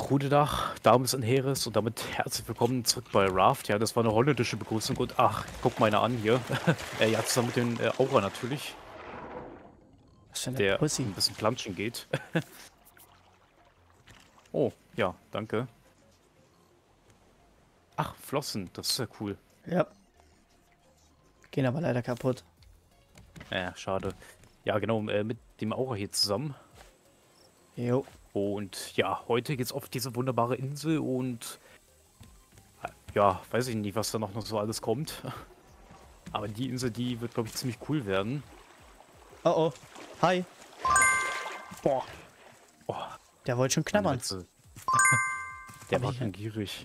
Goedendag, Dames und Heeres, und damit herzlich willkommen zurück bei Raft. Ja, das war eine holländische Begrüßung und ach, guck mal einer an hier. Ja, zusammen mit dem Aura natürlich, Was für eine der Pussy. ein bisschen planschen geht. Oh, ja, danke. Ach, Flossen, das ist ja cool. Ja. Gehen aber leider kaputt. Ja, schade. Ja, genau, mit dem Aura hier zusammen. Jo. Und ja, heute geht's auf diese wunderbare Insel und ja, weiß ich nicht, was da noch so alles kommt. Aber die Insel, die wird, glaube ich, ziemlich cool werden. Oh oh. Hi. Boah. Oh, Der wollte schon knabbern. Leute. Der Aber war hier. gierig.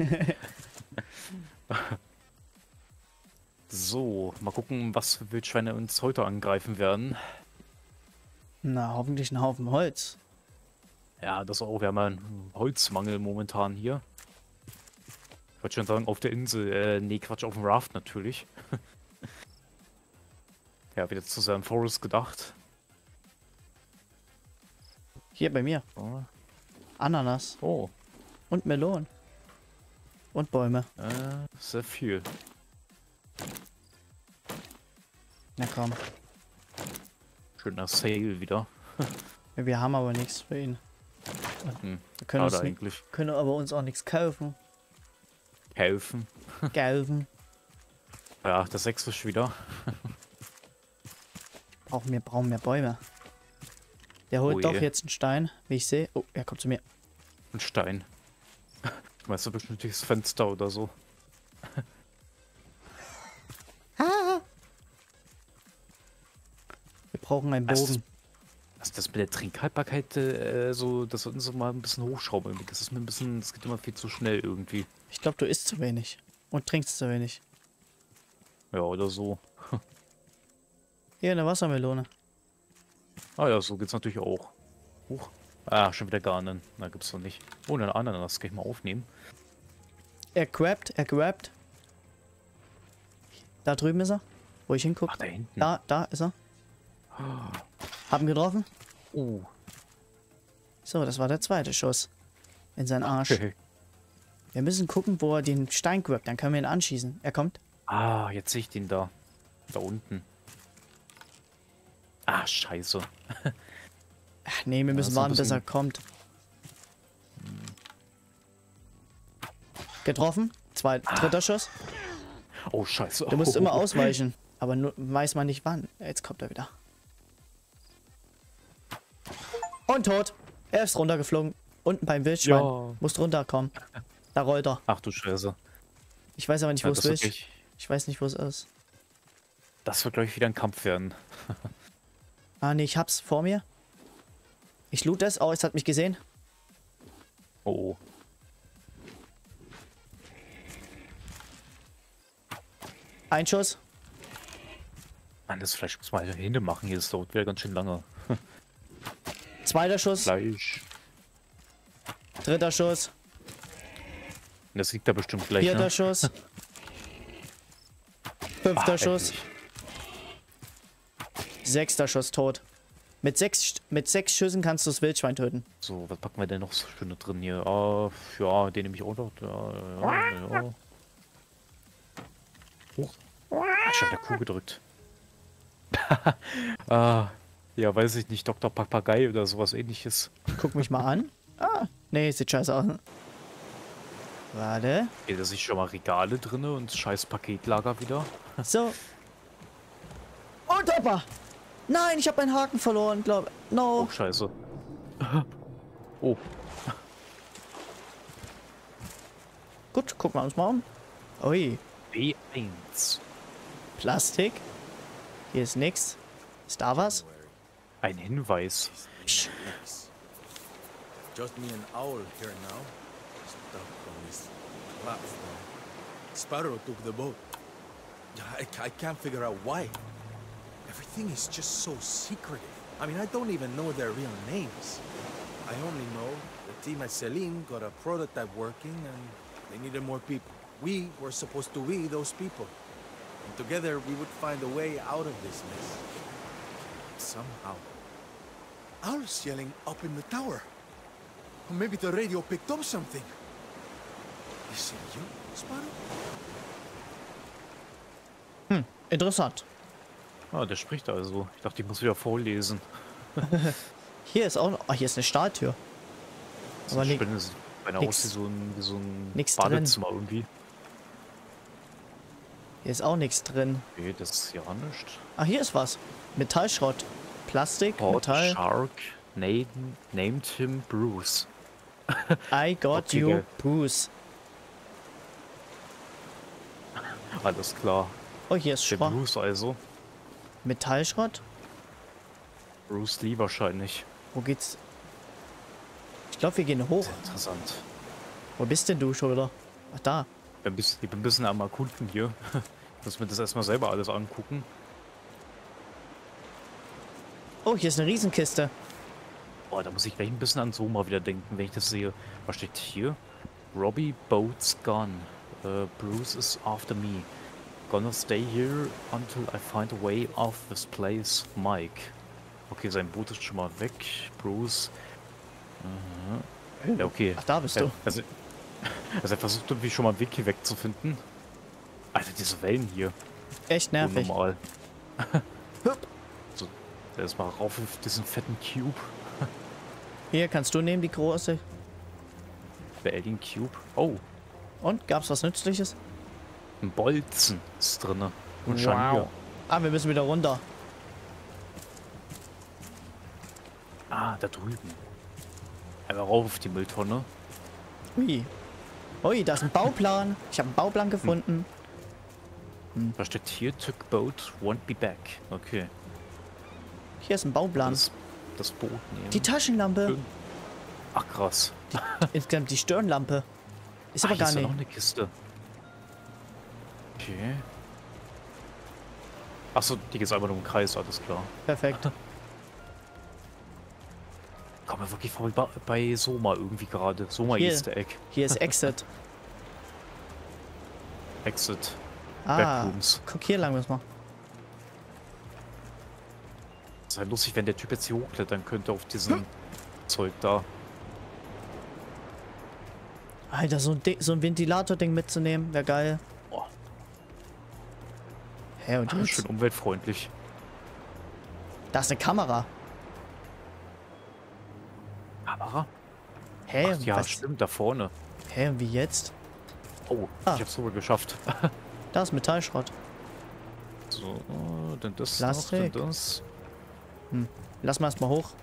So, mal gucken, was für Wildschweine uns heute angreifen werden. Na, hoffentlich ein Haufen Holz. Ja, das auch. Wir haben ja einen Holzmangel momentan hier. Ich wollte schon sagen, auf der Insel. Nee, Quatsch, auf dem Raft natürlich. Ja, wieder zu seinem Forest gedacht. Hier bei mir. Oh, Ananas. oh Und Melonen. Und Bäume. sehr viel. Na komm. Schöner Sale wieder. Wir haben aber nichts für ihn. Hm, Wir können, schade uns eigentlich. können aber uns auch nichts kaufen. Helfen. Gelben. Ja, das Sächsisch wieder. Brauchen mehr Bäume. Der holt Oh doch je. jetzt einen Stein, wie ich sehe. Oh, er kommt zu mir. Ein Stein. Meinst du bestimmt das Fenster oder so? Wir brauchen einen Was ist Bogen. Was das mit der Trinkhaltbarkeit so, das sollten sie mal ein bisschen hochschrauben. Irgendwie. Das ist mir ein bisschen, das geht immer viel zu schnell irgendwie. Ich glaube, du isst zu wenig. Und trinkst zu wenig. Ja, oder so. Hier eine Wassermelone. Ah ja, so geht's natürlich auch. Huch. Ah, schon wieder Garnen. Na, gibt's doch nicht. Oh, eine Ananas, kann ich mal aufnehmen. Er grabt. Da drüben ist er. Wo ich hingucke. Ach, da hinten. Da ist er. Haben getroffen. Oh. So, das war der zweite Schuss. In seinen Arsch. Wir müssen gucken, wo er den Stein grabt. Dann können wir ihn anschießen. Er kommt. Ah, jetzt sehe ich den da. Da unten. Ah, scheiße. Ach, nee, wir Ja, müssen so ein warten, bis er bisschen- kommt. Getroffen. Dritter Schuss. Oh, scheiße. Du musst immer ausweichen. Aber nur, weiß man nicht wann. Jetzt kommt er wieder. Und tot. Er ist runtergeflogen. Unten beim Wildschwein. Ja. Musst runterkommen. Da rollt er. Ach du Scheiße. Ich weiß aber nicht, wo Ja, es das, wird ist. gleich, Ich weiß nicht, wo es ist. das wird, glaube ich, wieder ein Kampf werden. Ah, nee, ich hab's vor mir. Ich loot es. Oh, es hat mich gesehen. Oh. Ein Schuss. Mann, das Fleisch muss man hinten machen. Hier, das dauert wieder ganz schön lange. Zweiter Schuss. Fleisch. Dritter Schuss. Das liegt da bestimmt gleich, Vierter ne? Schuss. Fünfter Ach, Schuss. endlich. Sechster Schuss tot. Mit sechs Schüssen kannst du das Wildschwein töten. So, was packen wir denn noch so schöne drin hier? Ah, ja, den nehme ich auch noch. Ja. Hoch. Hat schon wieder Kuh gedrückt. Ah, ja, weiß ich nicht. Dr. Papagei oder sowas ähnliches. Guck mich mal an. Ah, nee, sieht scheiße aus. Warte. Hier, da sind schon mal Regale drin und scheiß Paketlager wieder. So. Und Hopper! Nein, ich habe meinen Haken verloren, glaube ich. Oh, No. scheiße. Oh, Gut, gucken wir uns mal um. Ui, B1. Plastik. Hier ist nix. Ist da was? Ein Hinweis. Psch. Just me and Owl here now. Stuck on this platform. Sparrow took the boat. I can't figure out why. Everything is just so secretive. I mean, I don't even know their real names. I only know the team at Selim got a prototype working and they needed more people. We were supposed to be those people. And together we would find a way out of this mess. Somehow. Owl's yelling up in the tower. Or maybe the radio picked up something. Is it you, Sparrow? Interessant. Ah, der spricht also. Ich dachte, ich muss wieder vorlesen. Hier ist auch noch... Ah, hier ist eine Stahltür. Das Aber ist li- spannend. Das sieht beinahe nix- aus wie so ein nix drin. Badezimmer irgendwie. Hier ist auch nichts drin. Okay, das ist ja nichts. Ah, hier ist was. Metallschrott. Plastik, Port Metall. Shark named him Bruce. I got Okay, you, geil. Bruce. Alles klar. Oh, hier ist Der Schrott. Bruce also. Metallschrott? Bruce Lee wahrscheinlich. Wo geht's? Ich glaube, wir gehen hoch. Sehr interessant. Wo bist denn du schon wieder? Ach, da. Ich bin ein bisschen am Erkunden hier. Ich muss mir das erstmal selber alles angucken. Oh, hier ist eine Riesenkiste. Boah, da muss ich gleich ein bisschen an Soma wieder denken, wenn ich das sehe. Was steht hier? Robbie Boat's gone. Bruce is after me. Gonna stay here until I find a way off this place. Mike. Okay, sein Boot ist schon mal weg. Bruce. Ja, okay. Ach, da bist du. Also er versucht irgendwie schon mal einen Weg hier wegzufinden. Alter, diese Wellen hier. Echt nervig. Unnormal. So, erstmal rauf auf diesen fetten Cube. Hier, kannst du nehmen, die große. Der Alien Cube. Oh, Und, gab's was Nützliches? ein Bolzen ist drinne. Und Scharnier. Ah, wir müssen wieder runter. Ah, da drüben. Einmal rauf auf die Mülltonne. Ui. Ui, da ist ein Bauplan. Ich habe einen Bauplan gefunden. Was steht hier? Took boat, won't be back. Okay. Hier ist ein Bauplan. Das Boot nehmen. Die Taschenlampe. Ach krass. Insgesamt die Stirnlampe. Ist aber hier gar ist ja nicht. noch eine Kiste. Okay. Achso, die geht einfach nur im Kreis, alles klar. Perfekt. Komm mal wirklich vorbei bei Soma irgendwie gerade. Soma Hier. Easter Egg. Hier ist Exit. Exit. Ah, Backrooms. guck, hier lang müssen wir. Es wäre lustig, wenn der Typ jetzt hier hochklettern könnte auf diesem Zeug da. Alter, so ein Ventilator-Ding mitzunehmen, wäre geil. Boah, Hä, und jetzt? schön umweltfreundlich. Da ist eine Kamera. Kamera? Hä, Ach, ja, was? stimmt, da vorne. Hä, und wie jetzt? Oh, Ah. ich hab's sogar geschafft. Da ist Metallschrott. So, dann das Plastik. noch, dann das. Lass mal erstmal hoch.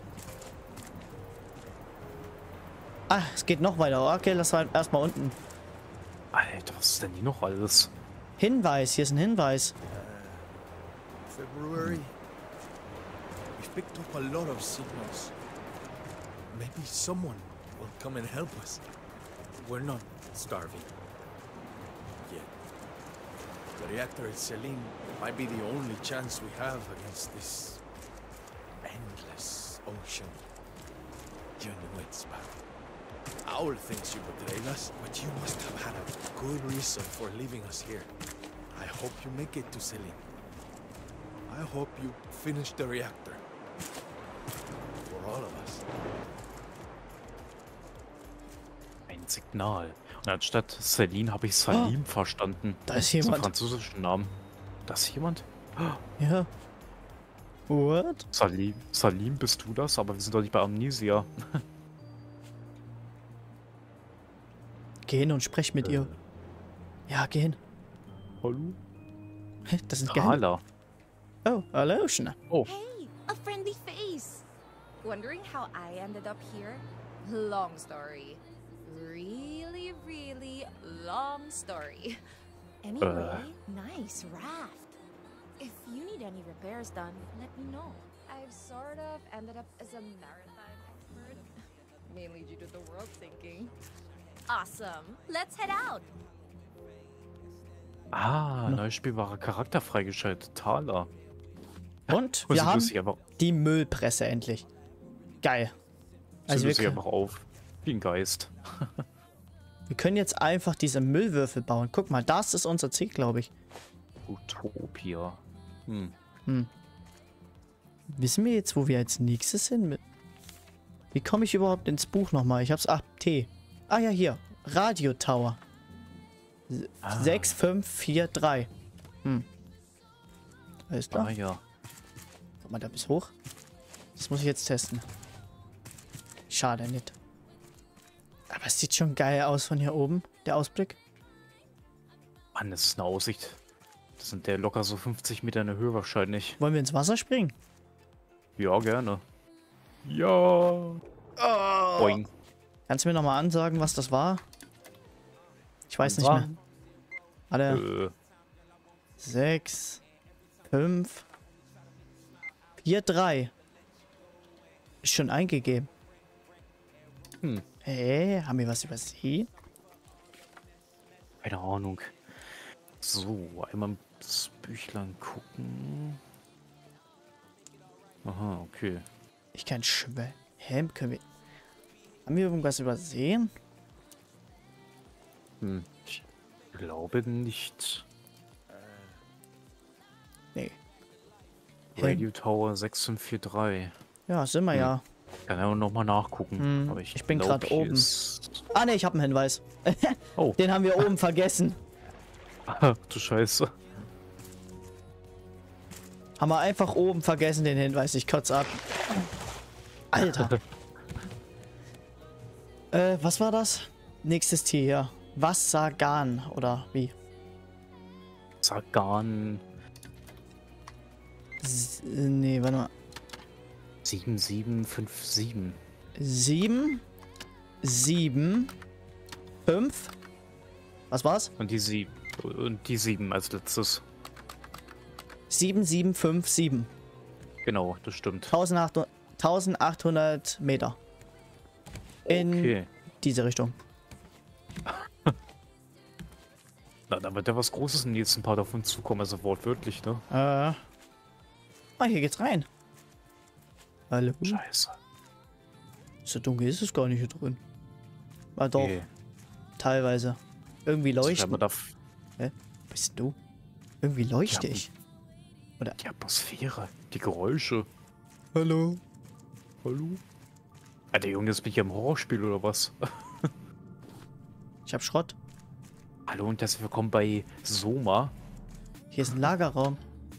Ah, es geht noch weiter. Okay, lass halt erstmal unten. Alter, was ist denn hier noch alles? Hinweis, hier ist ein Hinweis. February. We've picked up a lot of signals. Maybe someone will come and help us. We're not starving. Yet. The reactor at Selene might be the only chance we have against this endless ocean. You knew it, Sparrow. Owl thinks you betrayed us, but you must have had a good reason for leaving us here. I hope you make it to Selene. I hope you finish the reactor. For all of us. Ein Signal. Und anstatt Celine habe ich Salim verstanden. Da ist Das ist ein jemand. französischen Namen. Da ist jemand? Ja. What? Salim, bist du das? Aber wir sind doch nicht bei Amnesia. Geh hin und sprech mit ihr. Ja, geh hin. Hallo? Hä, das sind Geheimnisse. Hala. Oh, hallo, Schnee. Oh, Hey, a friendly face! Wondering how I ended up here? Long story. Really, really long story. Anyway, nice raft. If you need any repairs done, let me know. I've sort of ended up as a maritime expert, mainly due to the world sinking. Awesome. Let's head out. neuer spielbarer Charakter freigeschaltet. Thaler. Und Und wir sie haben löst sich einfach, die Müllpresse endlich. Geil. sie Also löst sich wir, einfach auf. Wie ein Geist. wir können jetzt einfach diese Müllwürfel bauen. Guck mal, das ist unser Ziel, glaube ich. Utopia. Wissen wir jetzt, wo wir als nächstes sind? Wie komme ich überhaupt ins Buch nochmal? Ich hab's... Ach, T. Ah ja, hier. Radio Tower. 6543. Alles klar. Ah ja. Kommt man da bis hoch? Das muss ich jetzt testen. Schade nicht. Aber es sieht schon geil aus von hier oben. Der Ausblick. Mann, das ist eine Aussicht. Das sind der locker so 50 Meter in der Höhe wahrscheinlich. Wollen wir ins Wasser springen? Ja, gerne. Ja. Oh. Boing. Kannst du mir nochmal ansagen, was das war? Ich weiß nicht mehr. Alle 6, 5, 4, 3. Ist schon eingegeben. Hey, haben wir was übersehen? Keine Ahnung. So, einmal das Büchlein gucken. Aha, okay. Ich kann schwören. Hä, können wir... Haben wir irgendwas übersehen? Ich glaube nicht. Nee. Radio Tower 6543. Ja, sind wir ja. Kann ja nochmal nachgucken. Aber Ich bin glaub, gerade hier oben. ist- Ah ne, ich habe einen Hinweis. Oh, Den haben wir oben vergessen. du Scheiße. Haben wir einfach oben vergessen, den Hinweis. Ich kotze ab. Alter. Was war das? Nächstes Tier hier. Wassergan, oder wie? Sagan Nee, warte mal. 7757. 7, 7, 5. Was war's? Und die 7. Und die 7 als letztes. 7, 7, 5, 7. Genau, das stimmt. 1800 Meter. In Okay. diese Richtung. Na, da wird ja was Großes im nächsten Part auf uns zukommen, also wortwörtlich, ne? Ah, hier geht's rein. Hallo? Scheiße. So dunkel ist es gar nicht hier drin. War doch, Okay. teilweise. Irgendwie Also leuchten. scheinbar da Bist du? Irgendwie leuchte Ja. ich. die Atmosphäre, die Geräusche. Hallo? Hallo? Alter Junge, jetzt bin ich im Horrorspiel oder was? Ich hab Schrott. Hallo und herzlich willkommen bei Soma. Hier ist ein Lagerraum.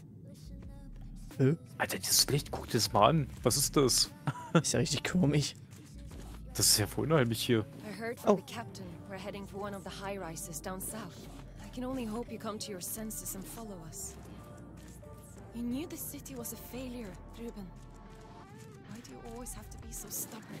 Alter, dieses Licht, guck dir das mal an. Was ist das? Ist ja richtig komisch. Das ist ja voll unheimlich hier. I heard from Oh. the captain we're heading for one of the high rises down south. I can only hope you come to your senses and follow us. You knew the city was a failure, Ruben. Why do you always have to be so stubborn?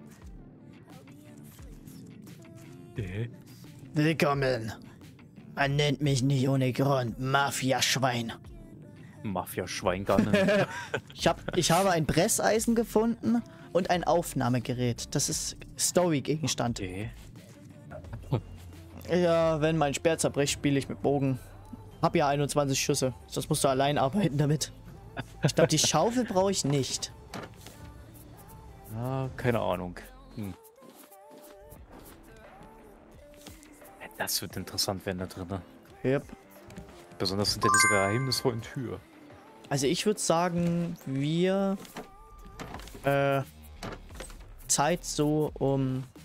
Willkommen. Man nennt mich nicht ohne Grund Mafia-Schwein. Mafia-Schweingarten. Ich habe ein Bresseisen gefunden und ein Aufnahmegerät. Das ist Story-Gegenstand. Okay. Ja, wenn mein Speer zerbricht, spiele ich mit Bogen. Hab ja 21 Schüsse. Sonst musst du allein arbeiten damit. Ich glaube, die Schaufel brauche ich nicht. Ah, keine Ahnung. Das wird interessant werden da drin. Yep. Besonders hinter dieser geheimnisvollen Tür. Also ich würde sagen, wir Zeit so um